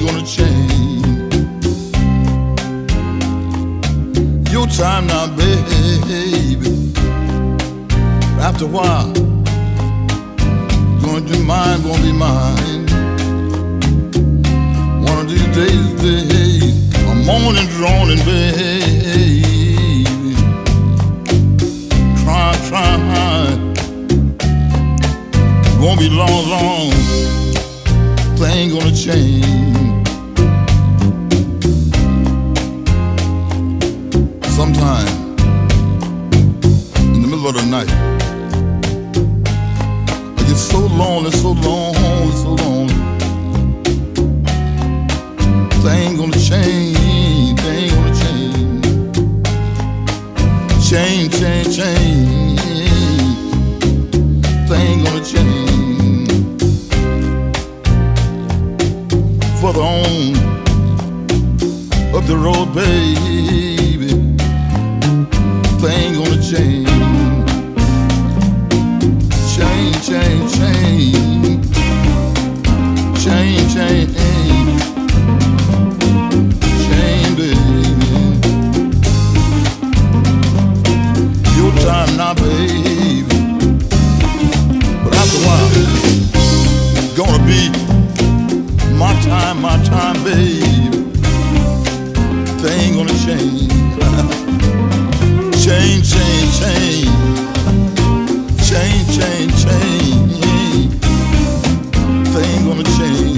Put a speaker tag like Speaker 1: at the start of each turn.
Speaker 1: gonna change. Your time now, baby. After a while, gonna be mine, gonna be mine. One of these days, I'm moaning, droning, baby. Trying. Won't be long, thing gonna change. Sometime in the middle of the night, I get so lonely, so lonely, so lonely. Thing gonna change, thing gonna change. Change. Thing gonna change. Further on up the road, baby, thing gonna change. Change, baby. Your time now, baby. But after a while, gonna be my time, baby. Thing gonna change. Change. Thing gonna change.